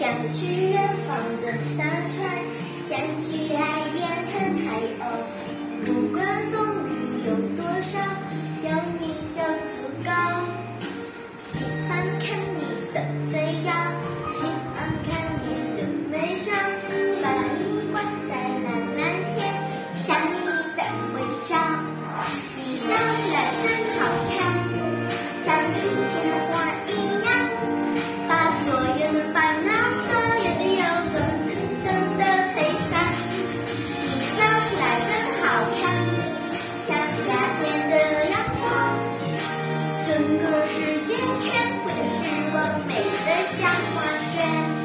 想去远方的山川，想去海边看海鸥。不管风雨有多少，有你就足够。喜欢看你的嘴角，喜欢看你的眉梢，把你挂在蓝蓝天，想你的微笑。你笑起来真好看，像春天的花一样，把所有的烦恼，所有的忧愁，统统都吹散。你笑起来真好看，像夏天的阳光，整个世界全部的时光美得像画卷。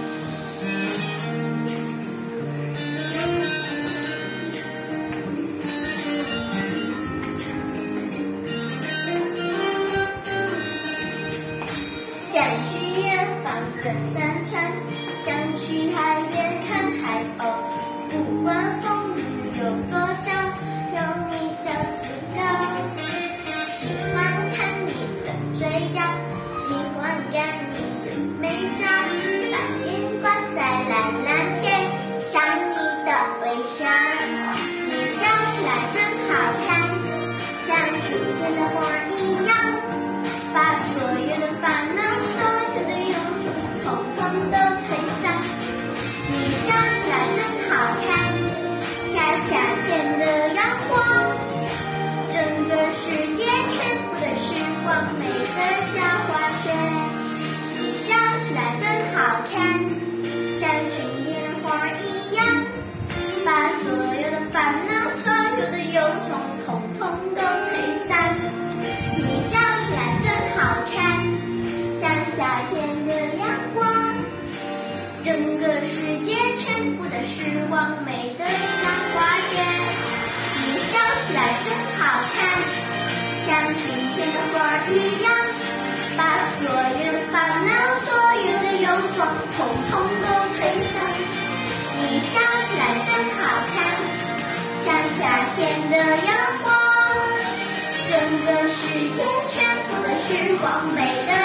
想去远方的山川，想去海边看海鸥。不管风雨有多少，有你就足够。喜欢看你的嘴角，喜欢看你的眉梢，把云挂在蓝蓝天，想你的微笑。你笑起来真好看，像春天的花一样，把所有的烦恼，所有的忧愁，统统都吹散。你笑起来真好看，像夏天的阳光，整个世界全部的时光美得像画卷。你笑起来真好看，像春天的花一样，把所有的烦恼，所有的忧愁，统统都吹散。你笑起来真好看，像夏天的阳光，整个世界全部的时光美得像画卷。你笑起来真好看，像春天的花一样，把所有的烦恼，所有的忧愁，统统都吹散。你笑起来真好看，像夏天的阳光，整个世界全部的时光美得